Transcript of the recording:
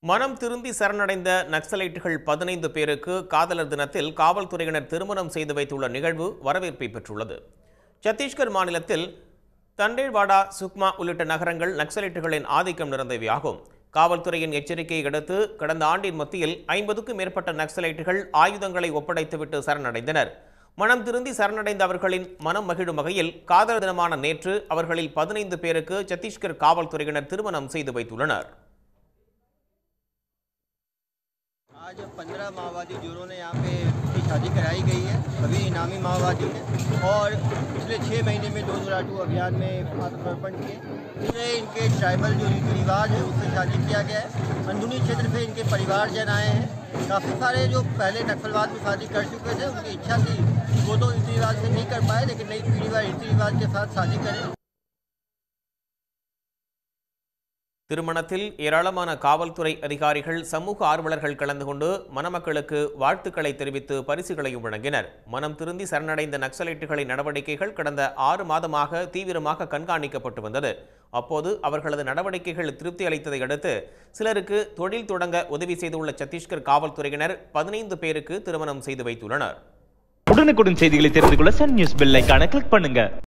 மனம் திருந்தி சரணடைந்த நக்சலைட்டுகள் 15 பேருக்கு காதலர் தினத்தில் காவல்துறையினர் திருமணம் செய்து வைத்துள்ள நிகழ்வு வரவேற்பை பெற்றுள்ளது. சத்தீஸ்கர் மாநிலத்தில் தண்டேவாடா, சுக்மா உள்ளிட்ட நகரங்கள் நக்சலைட்டுகளின் ஆதிக்கம் நிறைந்தவையாகும். காவல்துறையின் எச்சரிக்கையை அடுத்து கடந்த ஆண்டின் மத்தியில் 50க்கும் மேற்பட்ட நக்சலைட்டுகள் ஆயுதங்களை ஒப்படைத்துவிட்டு சரணடைந்தனர். மனம் திருந்தி சரணடைந்த அவர்களின் மனம் மகிழும் வகையில் காதலர் தினமான நேற்று அவர்களில் 15 பேருக்கு சத்தீஸ்கர் காவல்துறையினர் திருமணம் செய்து வைத்துள்ளனர். आज 15 माओवादी जोरों ने यहाँ पे की शादी कराई गई है, सभी इनामी माओवादी हैं और पिछले 6 महीने में 202 अभियान में आत्मसमर्पण किए। इसमें इनके ट्राइबल जो रीति रिवाज है उससे शादी किया गया है। अंदरूनी क्षेत्र पे इनके परिवारजन आए हैं। काफ़ी सारे जो पहले नक्सलवाद में शादी कर चुके थे उनकी इच्छा थी वो तो रीति रिवाज से नहीं कर पाए, लेकिन नई पीढ़ी वाले रीति रिवाज के साथ शादी करें। திருமணத்தில் ஏராளமான காவல்துறை அதிகாரிகள், சமூக ஆர்வலர்கள் கலந்து கொண்டு மணமக்களுக்கு வாழ்த்துக்களை தெரிவித்து பரிசுகளையும் வழங்கினர். மனம் திருந்தி சரணடைந்த நக்சலைட்டுகளின் நடவடிக்கைகள் கடந்த 6 மாதமாக தீவிரமாக கண்காணிக்கப்பட்டு வந்தது. அப்போது அவர்களது நடவடிக்கைகள் திருப்தி அளித்ததை அடுத்து சிலருக்கு தொழில் தொடங்க உதவி செய்துள்ள சத்தீஸ்கர் காவல்துறையினர் 15 பேருக்கு திருமணம் செய்து வைத்துள்ளனர். உடனுக்குடன் செய்திகளை தெரிந்து கொள்ள சன் நியூஸ் பெல் ஐகானை கிளிக் பண்ணுங்க.